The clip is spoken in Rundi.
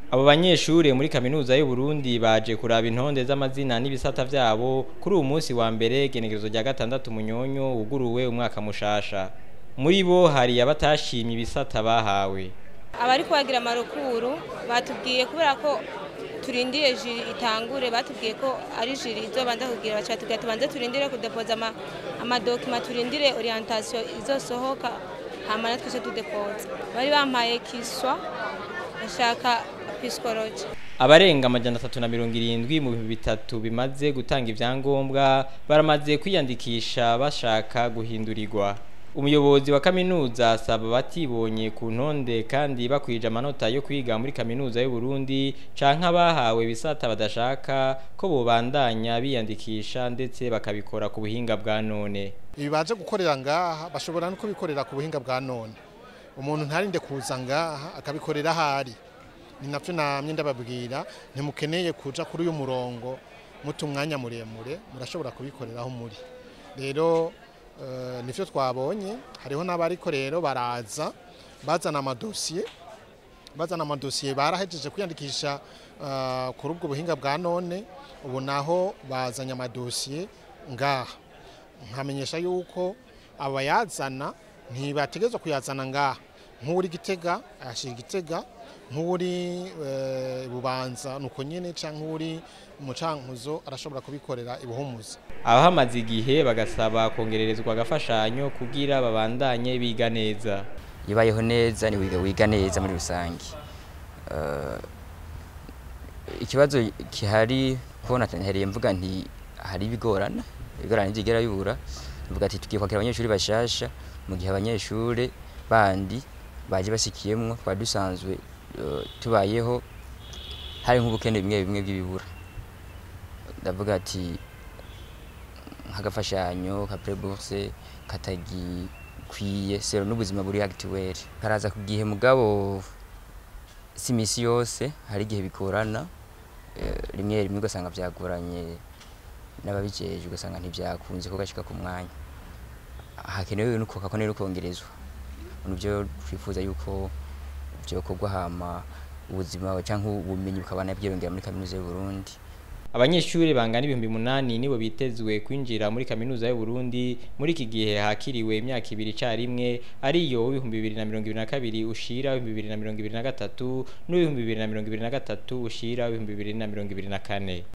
Abo banyeshure muri kaminuza y'u Burundi baje kuraba intonde z'amazina n'ibisata vyabo kuri uyu munsi wa mbere genekerezo rya 6 Munyonyo wuguruwe umwaka mushasha. Muri bo hari abatashimye ibisata bahawe. Abariko bagira amarukuru batubwiye kubera ko turindire jiri itangure, batubwiye ko ari jiri izobanza kugira baca tubanze turindire kudepoza amadokima, turindire orientation izosohoka hama natwe tudepoza. Bari bampaye kiswa bashaka psychology. Abarenga 370 mu bitatu bimaze gutanga ivyangombwa baramaze kwiyandikisha bashaka guhindurirwa. Umuyobozi wa kaminuza asaba batibonye ku ntonde kandi bakwije amanota yo kwiga muri kaminuza y'u Burundi canke abahawe bisata badashaka ko bobandanya biyandikisha ndetse bakabikora ku buhinga bwa none. Ibi baje gukorera ngaha bashobora no kubikorera ku buhinga bwa none. Umuntu ntarinde kuza ngaha akabikorera hari. Ni navyo namye ndababwira ntimukeneye kuja kuri uyu murongo mutu mwanya muremure murashobora kubikoreraho muri. Rero nivyo twabonye hariho n'abariko rero baraza bazana amadosiye barahejeje kwiyandikisha kuri ubwo buhinga bwa none, ubu naho bazanya amadosiye ngaha. Nkamenyesha yuko abayazana ntibategezwa kuyazana ngaha, nk'uri Gitega ashira Gitega, nk'uri Bubanza nuko nyene canke uri mu Cankuzo arashobora kubikorera ibuhumuza. Abahamaze igihe bagasaba kongererezwa agafashanyo kugira babandanye biga neza. Ibayeho neza ni wiga neza muri rusangi. Ikibazo kihari kubona tanhereye mvuga nti hari bigorana ntigera yubura, mvuga ati tugiye kwakira abanyeshuri bashasha mu gihe abanyeshuri bandi baje basikiyemwo twadusanzwe tubayeho hari nk'ubukene bimwe bw'ibibura. Ndavuga ati nk'agafashanyo ka prebourse katagikwiye sero n'ubuzima buri actuel karaza ku gihe mugabo si misi yose, hari igihe bikorana rimwe ugasanga vyagoranye n'ababijeje ugasanga ntivyakunze ko gashika ku mwanya. Hakenewe nuko kakonera kongerezwa nivyo twifuza yuko byokorwa hama ubuzima canke ubumenyi bukabana byiyongera muri kaminuza y'u Burundi. Abanyeshuri bangana 8,000 nibo bitezwe kwinjira muri kaminuza y'u Burundi muri iki gihe hakiriwe imyaka 2 carimwe ariyo 2022 ushira 2023 no 2023 ushira 2024.